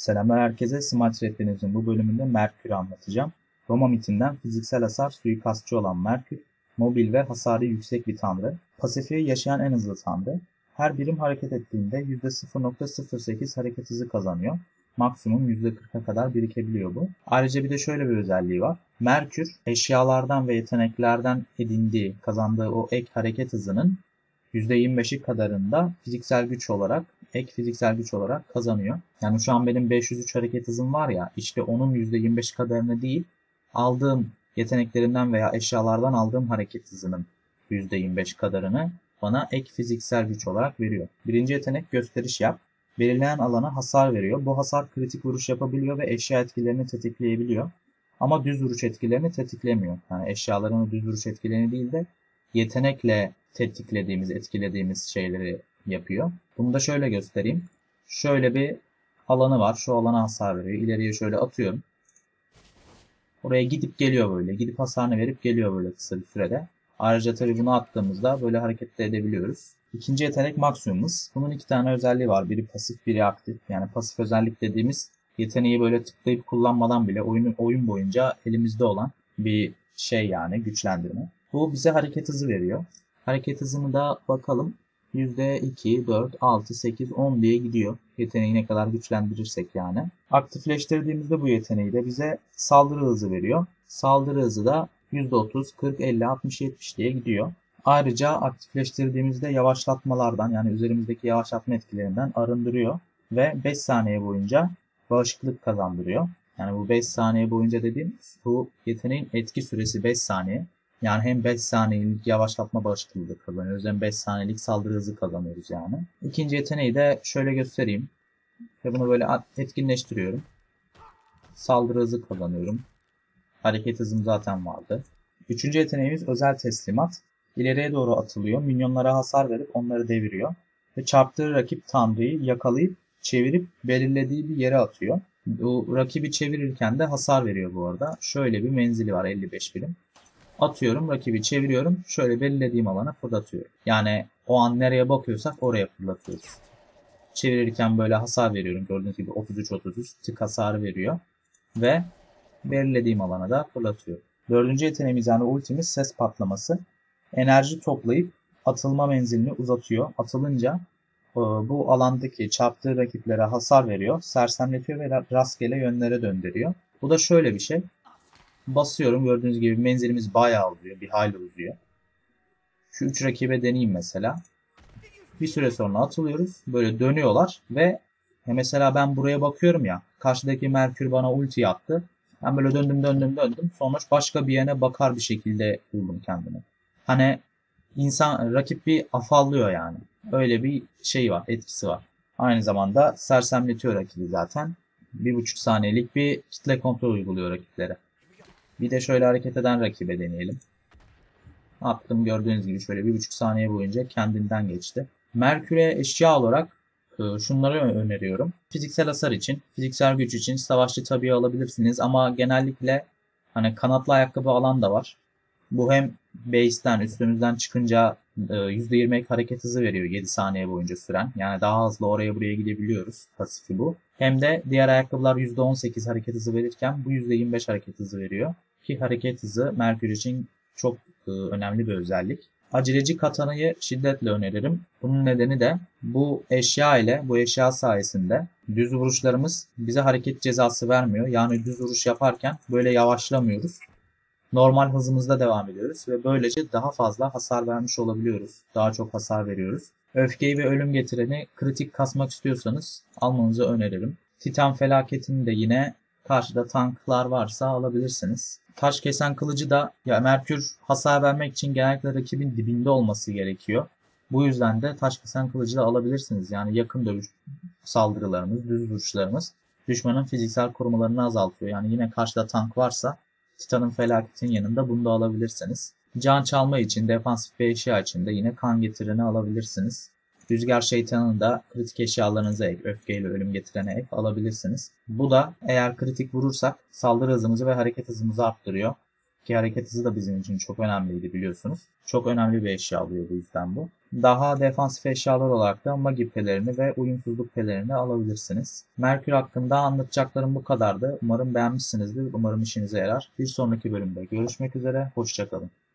Selamlar herkese. Smart Rehberimizin bu bölümünde Merkür'ü anlatacağım. Roma mitinden fiziksel hasar suikastçı olan Merkür, mobil ve hasarı yüksek bir tanrı. Pasifik'te yaşayan en hızlı tanrı. Her birim hareket ettiğinde %0.08 hareket hızı kazanıyor. Maksimum %40'a kadar birikebiliyor bu. Ayrıca bir de şöyle bir özelliği var. Merkür, eşyalardan ve yeteneklerden edindiği, kazandığı o ek hareket hızının %25'i kadarında ek fiziksel güç olarak kazanıyor. Yani şu an benim 503 hareket hızım var ya, işte onun %25 kadarını değil, aldığım yeteneklerimden veya eşyalardan aldığım hareket hızının %25 kadarını bana ek fiziksel güç olarak veriyor. Birinci yetenek gösteriş yap. Belirlenen alana hasar veriyor. Bu hasar kritik vuruş yapabiliyor ve eşya etkilerini tetikleyebiliyor. Ama düz vuruş etkilerini tetiklemiyor. Yani eşyaların düz vuruş etkilerini değil de yetenekle etkilediğimiz şeyleri yapıyor. Bunu da şöyle göstereyim. Şöyle bir alanı var. Şu alana hasar veriyor. İleriye şöyle atıyorum. Oraya gidip geliyor böyle. Gidip hasarını verip geliyor böyle kısa bir sürede. Ayrıca tabii bunu attığımızda böyle hareket de edebiliyoruz. İkinci yetenek maksimumuz. Bunun iki tane özelliği var. Biri pasif, biri aktif. Yani pasif özellik dediğimiz yeteneği böyle tıklayıp kullanmadan bile oyun boyunca elimizde olan bir şey, yani güçlendirme. Bu bize hareket hızı veriyor. Hareket hızını da bakalım. %2, 4, 6, 8, 10 diye gidiyor. Yeteneği ne kadar güçlendirirsek yani. Aktifleştirdiğimizde bu yeteneği de bize saldırı hızı veriyor. Saldırı hızı da %30, 40, 50, 60, 70 diye gidiyor. Ayrıca aktifleştirdiğimizde yavaşlatmalardan, yani üzerimizdeki yavaşlatma etkilerinden arındırıyor. Ve 5 saniye boyunca bağışıklık kazandırıyor. Yani bu 5 saniye boyunca dediğim, bu yeteneğin etki süresi 5 saniye. Yani hem 5 saniyelik yavaşlatma bağışıklığı kazanıyoruz, hem 5 saniyelik saldırı hızı kazanıyoruz yani. İkinci yeteneği de şöyle göstereyim. Ve bunu böyle etkinleştiriyorum. Saldırı hızı kazanıyorum. Hareket hızım zaten vardı. Üçüncü yeteneğimiz özel teslimat. İleriye doğru atılıyor. Minyonlara hasar verip onları deviriyor. Ve çarptığı rakip tanrıyı yakalayıp çevirip belirlediği bir yere atıyor. Bu rakibi çevirirken de hasar veriyor bu arada. Şöyle bir menzili var, 55 birim. Atıyorum, rakibi çeviriyorum. Şöyle belirlediğim alana fırlatıyorum. Yani o an nereye bakıyorsak oraya fırlatıyoruz. Çevirirken böyle hasar veriyorum. Gördüğünüz gibi 33-33 tık hasarı veriyor. Ve belirlediğim alana da fırlatıyor. Dördüncü yeteneğimiz, yani ultimiz, ses patlaması. Enerji toplayıp atılma menzilini uzatıyor. Atılınca bu alandaki çarptığı rakiplere hasar veriyor. Sersemletiyor ve rastgele yönlere döndürüyor. Bu da şöyle bir şey. Basıyorum, gördüğünüz gibi menzilimiz bayağı uzuyor. Bir hayli uzuyor. Şu 3 rakibe deneyeyim mesela. Bir süre sonra atılıyoruz. Böyle dönüyorlar ve mesela ben buraya bakıyorum ya. Karşıdaki Merkür bana ulti attı. Ben böyle döndüm. Sonra başka bir yere bakar bir şekilde buldum kendimi. Hani rakip bir afallıyor yani. Öyle bir şey var, etkisi var. Aynı zamanda sersemletiyor rakibi zaten. 1,5 saniyelik bir kitle kontrol uyguluyor rakiplere. Bir de şöyle hareket eden rakibe deneyelim. Attım, gördüğünüz gibi şöyle 1,5 saniye boyunca kendinden geçti. Merkür'e eşya olarak şunları öneriyorum. Fiziksel hasar için, fiziksel güç için savaşçı tabii alabilirsiniz ama genellikle hani kanatlı ayakkabı alan da var. Bu hem base'ten, üstümüzden çıkınca %20 ek hareket hızı veriyor 7 saniye boyunca süren. Yani daha hızlı oraya buraya gidebiliyoruz. Pasifi bu. Hem de diğer ayakkabılar %18 hareket hızı verirken bu %25 hareket hızı veriyor. Ki hareket hızı Merkür için çok önemli bir özellik. Aceleci katanayı şiddetle öneririm. Bunun nedeni de bu eşya sayesinde düz vuruşlarımız bize hareket cezası vermiyor. Yani düz vuruş yaparken böyle yavaşlamıyoruz. Normal hızımızda devam ediyoruz ve böylece daha fazla hasar vermiş olabiliyoruz. Daha çok hasar veriyoruz. Öfkeyi ve ölüm getireni kritik kasmak istiyorsanız almanızı öneririm. Titan felaketini de yine karşıda tanklar varsa alabilirsiniz. Taş kesen kılıcı da, ya Merkür hasar vermek için genellikle rakibin dibinde olması gerekiyor. Bu yüzden de taş kesen kılıcı da alabilirsiniz. Yani yakın dövüş saldırılarımız, düz vuruşlarımız düşmanın fiziksel korumalarını azaltıyor. Yani yine karşıda tank varsa Titan'ın felaketin yanında bunu da alabilirsiniz. Can çalma için, defansif bir eşya için de yine kan getireni alabilirsiniz. Rüzgar şeytanını da kritik eşyalarınıza ek, öfkeyle ölüm getirene ek alabilirsiniz. Bu da eğer kritik vurursak saldırı hızımızı ve hareket hızımızı arttırıyor. Ki hareket hızı da bizim için çok önemliydi, biliyorsunuz. Çok önemli bir eşya oluyor bu yüzden bu. Daha defansif eşyalar olarak da magi pelerini ve uyumsuzluk pelerini alabilirsiniz. Merkür hakkında anlatacaklarım bu kadardı. Umarım beğenmişsinizdir. Umarım işinize yarar. Bir sonraki bölümde görüşmek üzere. Hoşça kalın.